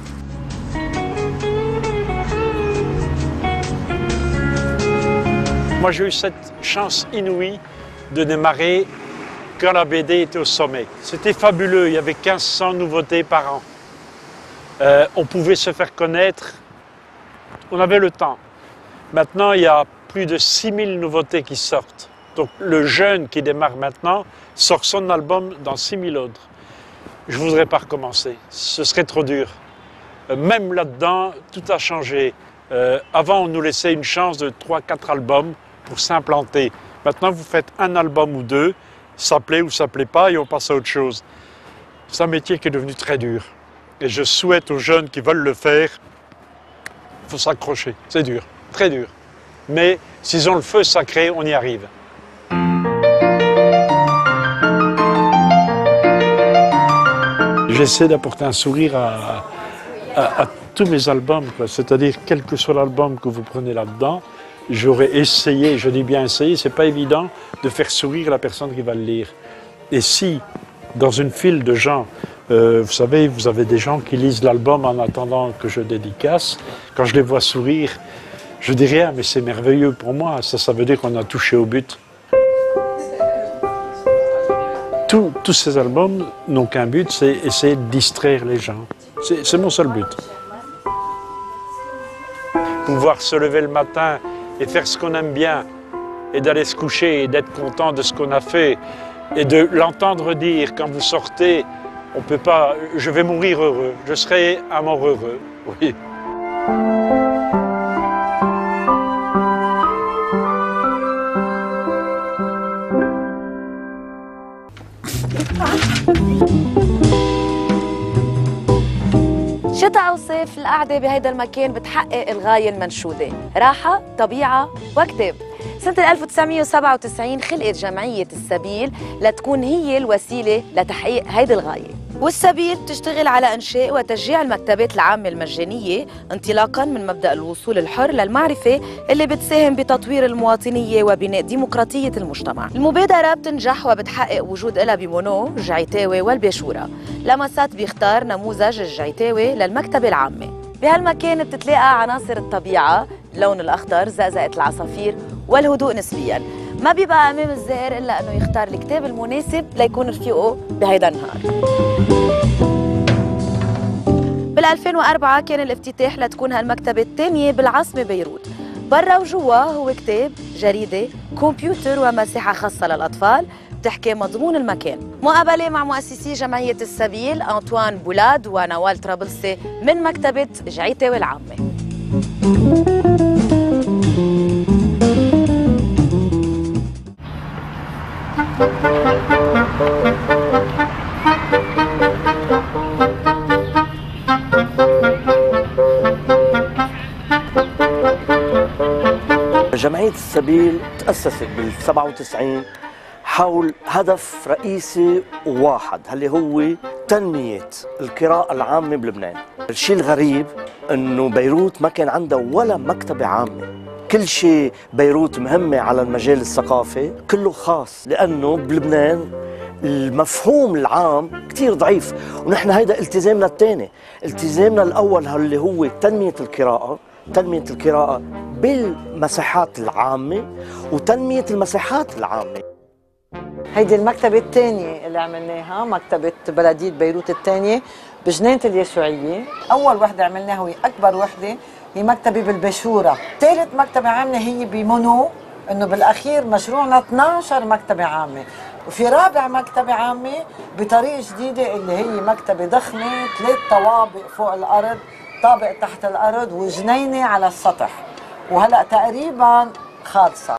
Moi, j'ai eu cette chance inouïe de démarrer quand la B D était au sommet. C'était fabuleux, il y avait mille cinq cents nouveautés par an. Euh, on pouvait se faire connaître, on avait le temps. Maintenant, il y a plus de six mille nouveautés qui sortent. Donc le jeune qui démarre maintenant sort son album dans six mille autres. Je ne voudrais pas recommencer, ce serait trop dur. Euh, même là-dedans, tout a changé. Euh, avant, on nous laissait une chance de trois quatre albums pour s'implanter. Maintenant, vous faites un album ou deux, ça plaît ou ça plaît pas et on passe à autre chose. C'est un métier qui est devenu très dur. Et je souhaite aux jeunes qui veulent le faire, il faut s'accrocher. C'est dur, très dur. Mais s'ils ont le feu sacré, on y arrive. J'essaie d'apporter un sourire à, à, à tous mes albums, c'est-à-dire quel que soit l'album que vous prenez là-dedans, j'aurais essayé, je dis bien essayé, c'est pas évident de faire sourire la personne qui va le lire. Et si, dans une file de gens, euh, vous savez, vous avez des gens qui lisent l'album en attendant que je dédicace, quand je les vois sourire, je dis rien, mais c'est merveilleux pour moi, ça, ça veut dire qu'on a touché au but. Tous, tous ces albums n'ont qu'un but, c'est essayer de distraire les gens. C'est mon seul but. Pouvoir se lever le matin et faire ce qu'on aime bien, et d'aller se coucher et d'être content de ce qu'on a fait, et de l'entendre dire quand vous sortez, on peut pas, je vais mourir heureux, je serai un mort heureux, oui. شتاء أو صيف القعدة بهيدا المكان بتحقق الغاية المنشودة، راحة، طبيعة، وكتاب. سنة ألف وتسعمية وسبعة وتسعين خلقت جمعية السبيل لتكون هي الوسيلة لتحقيق هيدي الغاية. والسبيل بتشتغل على إنشاء وتشجيع المكتبات العامة المجانية انطلاقاً من مبدأ الوصول الحر للمعرفة اللي بتساهم بتطوير المواطنية وبناء ديمقراطية المجتمع. المبادرة بتنجح وبتحقق وجود إلها بمونو، الجعيتاوي والبيشورة. لمسات بيختار نموذج الجعيتاوي للمكتبة العامة. بهالمكان بتتلاقى عناصر الطبيعة، اللون الأخضر، زقزقة العصافير والهدوء نسبياً. ما بيبقى أمام الزائر إلا أنه يختار الكتاب المناسب ليكون رفيقه بهيدا النهار. وبال ألفين وأربعة كان الافتتاح لتكون هالمكتبة الثانية بالعاصمة بيروت. برا وجوا هو كتاب، جريدة، كمبيوتر ومساحة خاصة للأطفال بتحكي مضمون المكان. مقابلة مع مؤسسي جمعية السبيل أنطوان بولاد ونوال طرابلسي من مكتبة جعيتاوي العامة. جمعية السبيل تأسست بال سبعة وتسعين حول هدف رئيسي واحد، اللي هو تنمية القراءة العامة بلبنان. الشيء الغريب انه بيروت ما كان عندها ولا مكتبة عامة، كل شيء بيروت مهمة على المجال الثقافي كله خاص، لأنه بلبنان المفهوم العام كتير ضعيف، ونحن هيدا التزامنا الثاني. التزامنا الأول اللي هو تنمية القراءة، تنمية القراءة بالمساحات العامة وتنمية المساحات العامة. هيدي المكتبة الثانية اللي عملناها، مكتبة بلدية بيروت الثانية بجنينة اليسوعية. أول وحدة عملناها وهي أكبر وحدة هي مكتبة بالبشورة. ثالث مكتبة عامة هي بمونو، إنه بالأخير مشروعنا اثنعش مكتبة عامة. وفي رابع مكتبة عامة بطريقة جديدة اللي هي مكتبة ضخمة، ثلاث طوابق فوق الأرض، طابق تحت الأرض وجنينة على السطح، وهلأ تقريبا خالصة.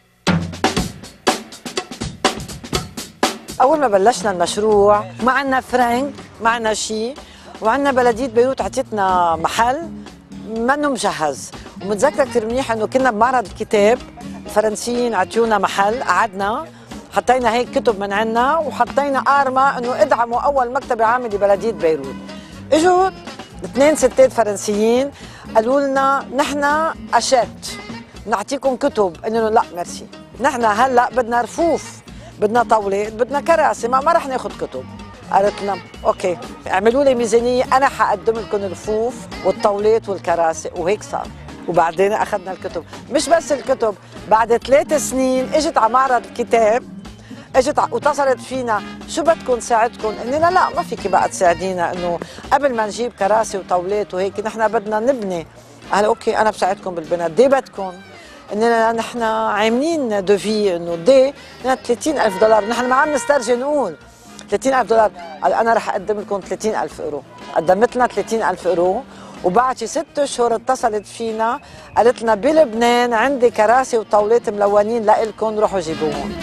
أول ما بلشنا المشروع ما عنا فرنك، ما عنا شيء، وعنا بلدية بيروت عطيتنا محل منه مجهز. ومتذكرة كثير منيح إنه كنا بمعرض الكتاب، الفرنسيين عطيونا محل، قعدنا حطينا هيك كتب من عنا وحطينا قارمة إنه ادعموا أول مكتبة عامة لبلدية بيروت. إجوا اثنين ستات فرنسيين قالوا لنا نحن أشد نعطيكم كتب، قلنا لهم لا ميرسي، نحن هلا بدنا رفوف، بدنا طاولات، بدنا كراسي، ما, ما رح ناخذ كتب. قالت لنا اوكي اعملوا لي ميزانيه، انا حقدم لكم الرفوف والطاولات والكراسي، وهيك صار. وبعدين اخذنا الكتب، مش بس الكتب، بعد ثلاث سنين اجت على معرض الكتاب، اجت واتصلت فينا شو بدكم ساعدكم؟ قلنا لا ما فيكي بقى تساعدينا، انه قبل ما نجيب كراسي وطاولات وهيك نحن بدنا نبني. قال اوكي انا بساعدكم بالبناء، دي بدكم؟ اننا نحن عاملين دوفي انه دي ثلاثين ألف دولار، نحن ما عم نسترجي نقول ثلاثين ألف دولار. قال انا رح اقدم لكم ثلاثين ألف اورو. قدمت لنا ثلاثين ألف اورو، وبعد شي ست اشهر اتصلت فينا قالت لنا بلبنان عندي كراسي وطاولات ملونين لإلكم، روحوا جيبوهم.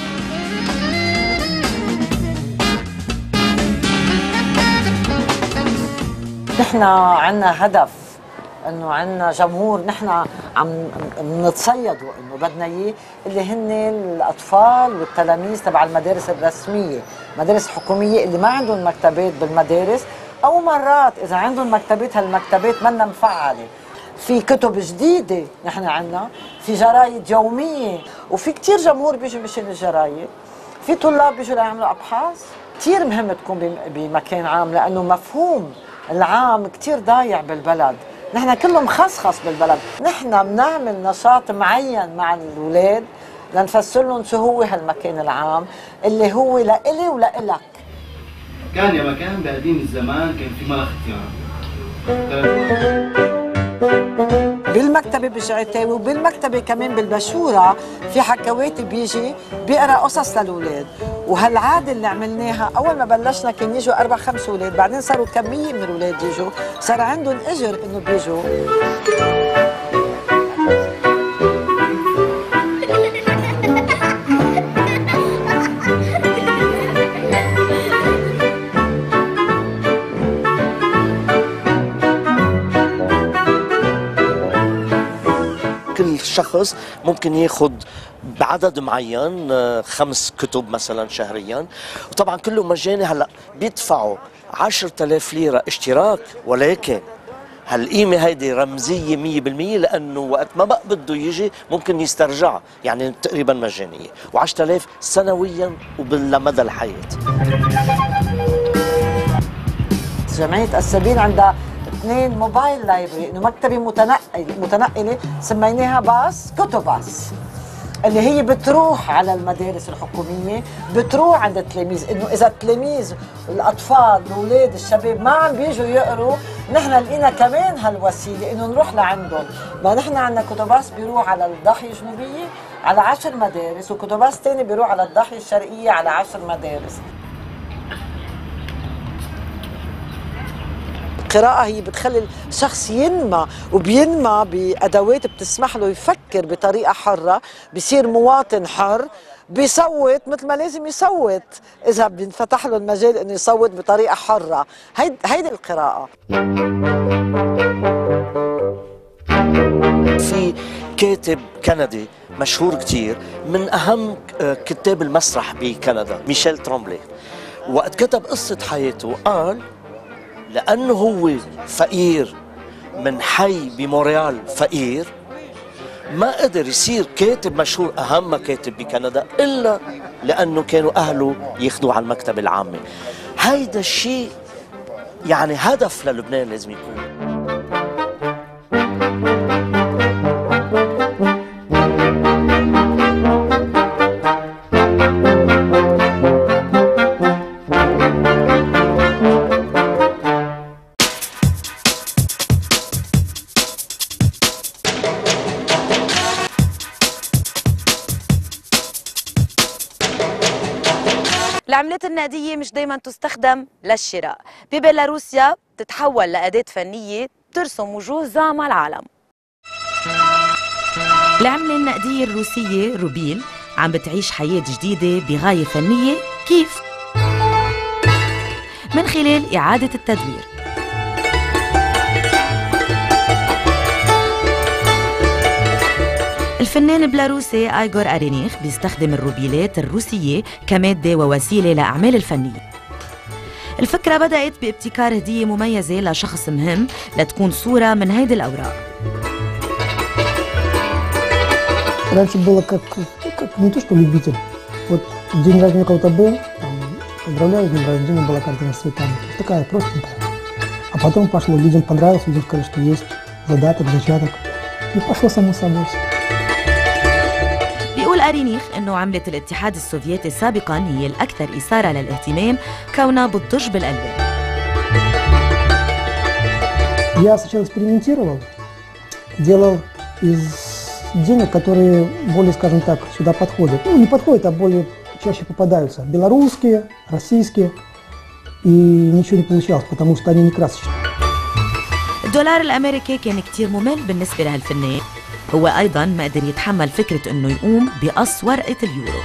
نحن عندنا هدف، انه عندنا جمهور نحن عم نتصيدوا انه بدنا اياه، اللي هن الاطفال والتلاميذ تبع المدارس الرسميه، مدارس حكوميه اللي ما عندهم مكتبات بالمدارس، او مرات اذا عندهم مكتبات هالمكتبات منا مفعله. في كتب جديده نحن عندنا، في جرايد يوميه، وفي كثير جمهور بيجي مشان الجرايد، في طلاب بيجوا ليعملوا ابحاث. كثير مهم تكون بمكان عام، لانه مفهوم العام كثير ضايع بالبلد، نحن كله مخصخص بالبلد. نحن بنعمل نشاط معين مع الاولاد لنفسر لهم شو هو هالمكان العام اللي هو لإلي ولإلك. كان يا مكان بقديم الزمان كان في ملخ اختيار بالمكتبة بجعيتاوي، وبالمكتبة كمان بالبشورة في حكواتي بيجي بيقرا قصص للأولاد. وهالعادة اللي عملناها أول ما بلشنا كان يجوا أربع خمس أولاد، بعدين صاروا كمية من الأولاد يجوا، صار عندهم أجر إنه بيجوا. كل شخص ممكن ياخذ بعدد معين، خمس كتب مثلا شهريا، وطبعا كله مجاني. هلا بيدفعوا عشرة آلاف ليرة اشتراك، ولكن هالقيمة هيدي رمزية مية بالمية، لأنه وقت ما بقى بده يجي ممكن يسترجعها، يعني تقريبا مجانية، وعشرة آلاف سنويا وبالمدى الحياة. جمعية السبيل عندها اثنين موبايل لايبرري، انه مكتبه متنقله متنقله سميناها باص كتب باص. اللي هي بتروح على المدارس الحكومية، بتروح عند التلاميذ، انه اذا التلاميذ الاطفال الاولاد الشباب ما عم بيجوا يقروا، نحن لقينا كمان هالوسيلة انه نروح لعندهم. ما نحن عندنا كوتوباس بيروح على الضاحية الجنوبية على عشر مدارس، وكوتوباس ثاني بيروح على الضاحية الشرقية على عشر مدارس. القراءة هي بتخلي الشخص ينمى، وبينمى بأدوات بتسمح له يفكر بطريقة حرة، بيصير مواطن حر، بيصوت مثل ما لازم يصوت إذا بينفتح له المجال إنه يصوت بطريقة حرة. هيدي هيدي القراءة. في كاتب كندي مشهور كتير من أهم كتاب المسرح بكندا، ميشيل ترومبلي، وقت كتب قصة حياته قال لأنه هو فقير من حي بمونريال فقير ما قدر يصير كاتب مشهور أهم كاتب بكندا إلا لأنه كانوا أهله ياخدوه على المكتبة العامة. هيدا الشيء يعني هدف للبنان لازم يكون. العملات النقدية مش دايما تستخدم للشراء. ببيلاروسيا بتتحول لأداة فنية ترسم وجوه زعماء العالم. العملة النقدية الروسية روبيل عم بتعيش حياة جديدة بغاية فنية. كيف؟ من خلال إعادة التدوير. الفنان البيلاروسي آيغور أرينيخ بيستخدم الروبيلات الروسية كمادة ووسيلة لأعمال الفنية. الفكرة بدأت بابتكار هدية مميزة لشخص مهم لتكون صورة من هيدي الأوراق. Раньше было как, как не то что любитель. Вот день рождения у кого-то был, там, поздравляю, день рождения, была картина с цветами. Такая простенькая. А потом пошло, людям понравилось, людям сказали, что есть задаток, зачаток. И пошло само собой. بيقول أرينيخ إنه عملة الاتحاد السوفيتي سابقاً هي الأكثر إثارة للاهتمام كونها بتضج بالألوان. Я сначала экспериментировал, делал из денег, которые более, скажем так, сюда подходят. Ну, не подходят, а более чаще попадаются. Белорусские, российские. И ничего не получалось, потому что они не красочные. الدولار الأمريكي كان كتير ممل بالنسبة لهالفنان. هو أيضاً ما قدر يتحمل فكرة إنه يقوم بقص ورقة اليورو.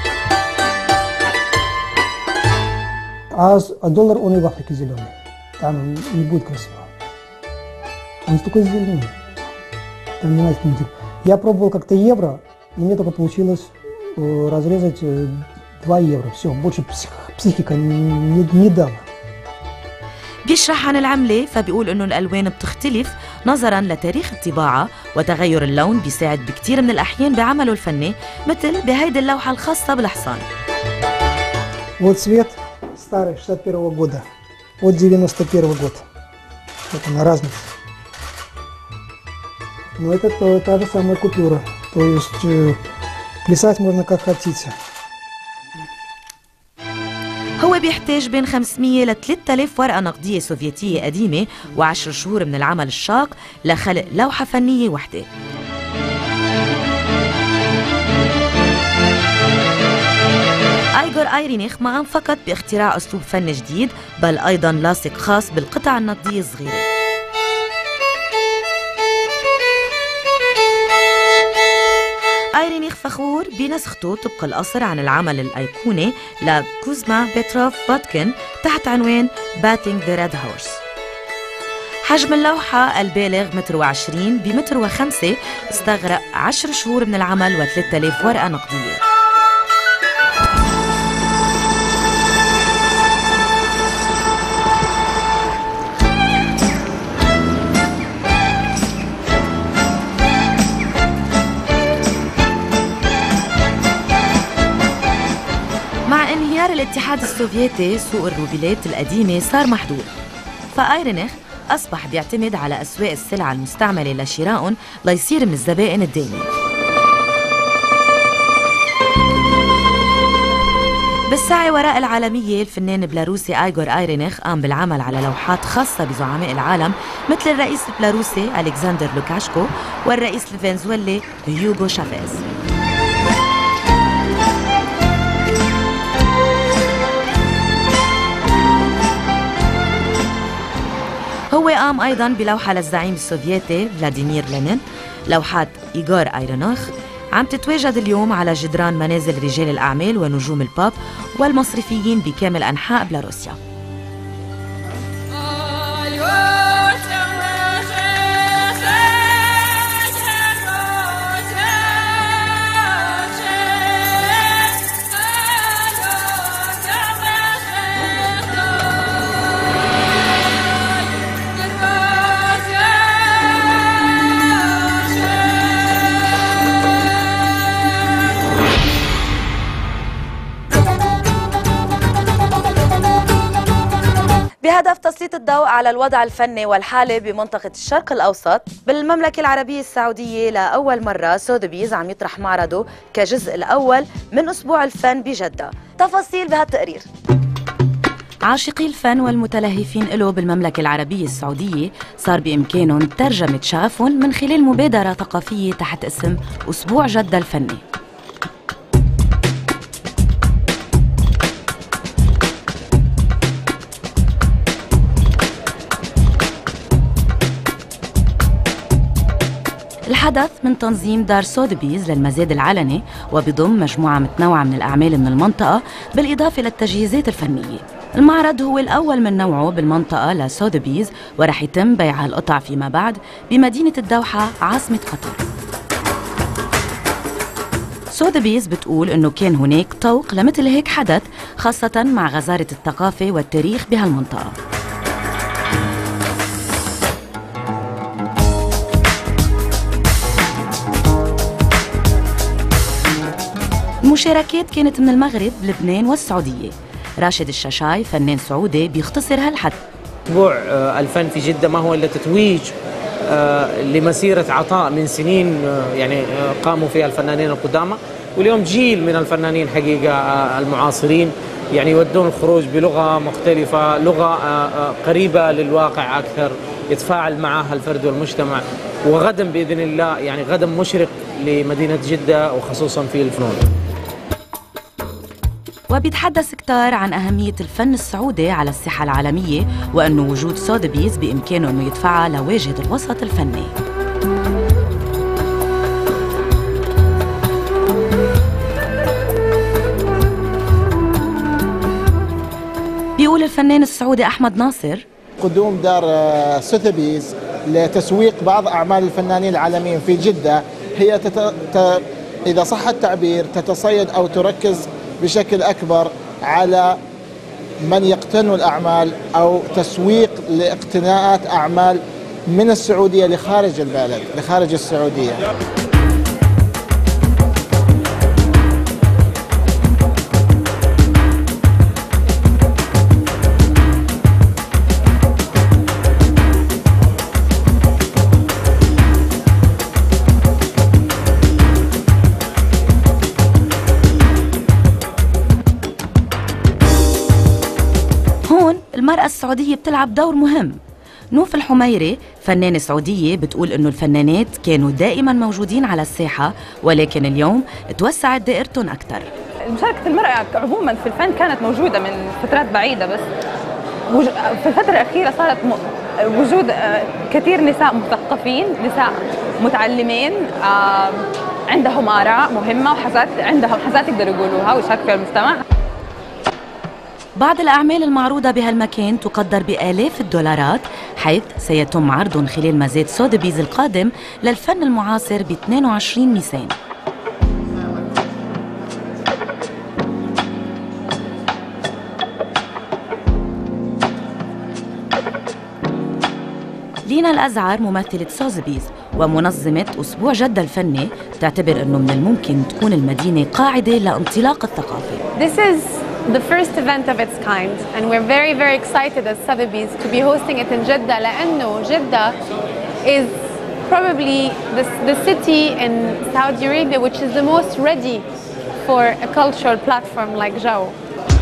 А доллар он и в Африке зеленый. Там не будет красиво. Он такой зеленый. Там не надо комментировать. Я пробовал как-то евро, и мне только получилось разрезать два евро. Все, больше псих, психика не, не дала. بيشرح عن العملة فبيقول إنه الألوان بتختلف نظراً لتاريخ الطباعة، وتغير اللون بيساعد بكتير من الأحيان بعمله الفني، مثل بهيدي اللوحة الخاصة بالحصان. Вот цвет старый шестьдесят первого года, вот девяносто первый год. Вот она разница. Но это то, та же самая купюра, то есть э, плясать можно как хотите. هو بيحتاج بين خمسمية ل ثلاثة آلاف ورقة نقدية سوفيتية قديمة وعشر شهور من العمل الشاق لخلق لوحة فنية وحدة. آيغور أرينيخ ما قام فقط باختراع أسلوب فن جديد، بل أيضاً لاصق خاص بالقطع النقدية الصغيرة. أرينيخ فخور بنسخته طبق الأصل عن العمل الأيقوني لكوزما بيتروف فودكين تحت عنوان باتينج ذا ريد هورس. حجم اللوحة البالغ متر وعشرين بمتر وخمسة استغرق عشر شهور من العمل وثلاثة آلاف ورقة نقدية. مع انهيار الاتحاد السوفيتي سوق الروبيلات القديمة صار محدود، فأيرينيخ أصبح بيعتمد على أسواق السلع المستعملة لشرائهم ليصير من الزبائن الدائمين. بالسعي وراء العالمية، الفنان البلاروسي آيغور آيرينيخ قام بالعمل على لوحات خاصة بزعماء العالم مثل الرئيس البلاروسي ألكسندر لوكاشكو والرئيس الفنزويلي هيوغو شافيز. هو قام أيضاً بلوحة للزعيم السوفيتي فلاديمير لينين. لوحات إيغور آيرينيخ عم تتواجد اليوم على جدران منازل رجال الأعمال ونجوم البوب والمصرفيين بكامل أنحاء بلاروسيا. بهدف تسليط الضوء على الوضع الفني والحالي بمنطقة الشرق الأوسط، بالمملكة العربية السعودية لأول مرة سودبيز عم يطرح معرضه كجزء الأول من أسبوع الفن بجدة. تفاصيل بهالتقرير. عاشقي الفن والمتلهفين له بالمملكة العربية السعودية صار بإمكانهم ترجمة شغفهم من خلال مبادرة ثقافية تحت اسم أسبوع جدة الفني. الحدث من تنظيم دار سودبيز للمزاد العلني، وبضم مجموعة متنوعة من الأعمال من المنطقة بالإضافة للتجهيزات الفنية. المعرض هو الأول من نوعه بالمنطقة لسودبيز، ورح يتم بيع هالقطع فيما بعد بمدينة الدوحة عاصمة قطر. سودبيز بتقول إنه كان هناك طوق لمثل هيك حدث، خاصة مع غزارة الثقافة والتاريخ بهالمنطقة. المشاركات كانت من المغرب، لبنان والسعودية. راشد الشاشاي فنان سعودي بيختصر هالحدث. أسبوع الفن في جدة ما هو إلا تتويج لمسيرة عطاء من سنين يعني قاموا فيها الفنانين القدامى، واليوم جيل من الفنانين حقيقة المعاصرين يعني يودون الخروج بلغة مختلفة، لغة قريبة للواقع أكثر، يتفاعل معها الفرد والمجتمع. وغدا بإذن الله يعني غدا مشرق لمدينة جدة وخصوصا في الفنون. وبيتحدث كتار عن أهمية الفن السعودي على الساحة العالمية، وأنه وجود سودبيز بإمكانه أنه يدفعها لواجهة الوسط الفني. بيقول الفنان السعودي أحمد ناصر: قدوم دار سوثبيز لتسويق بعض أعمال الفنانين العالميين في جدة هي تت... ت... إذا صح التعبير تتصيد أو تركز بشكل أكبر على من يقتنوا الأعمال أو تسويق لاقتناءات أعمال من السعودية لخارج البلد، لخارج السعودية. المرأة السعودية بتلعب دور مهم. نوف الحميري فنانة سعودية بتقول إنه الفنانات كانوا دائما موجودين على الساحة، ولكن اليوم توسعت دائرتهم أكثر. مشاركة المرأة عموما في الفن كانت موجودة من فترات بعيدة، بس في الفترة الأخيرة صارت وجود كثير نساء مثقفين، نساء متعلمين عندهم آراء مهمة وحاجات عندهم حاجات يقدروا يقولوها ويشاركوا في المجتمع. بعض الأعمال المعروضة بهالمكان تقدر بآلاف الدولارات، حيث سيتم عرضهم خلال مزاد سودبيز القادم للفن المعاصر ب اثنين وعشرين نيسان. لينا الأزعر ممثلة سودبيز ومنظمة أسبوع جدة الفني تعتبر أنه من الممكن تكون المدينة قاعدة لانطلاق الثقافة. This is the first event of its kind, and we're very very excited as Sotheby's to be hosting it in Jeddah لأنه Jeddah is probably the, the city in Saudi Arabia which is the most ready for a cultural platform like Jaw.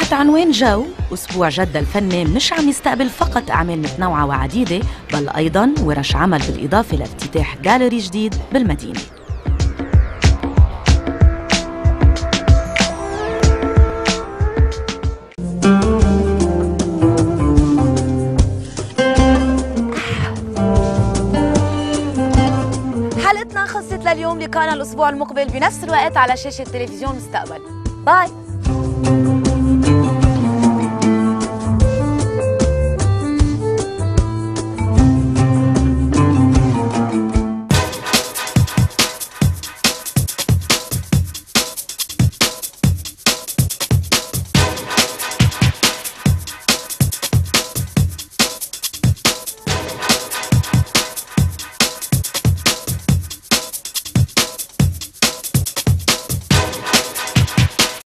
تحت عنوان جو، أسبوع جدة الفني مش عم يستقبل فقط أعمال متنوعة وعديدة، بل أيضاً ورش عمل بالإضافة لافتتاح جاليري جديد بالمدينة. حلقتنا خلصت لليوم، لقانا الأسبوع المقبل بنفس الوقت على شاشة تلفزيون مستقبل. باي.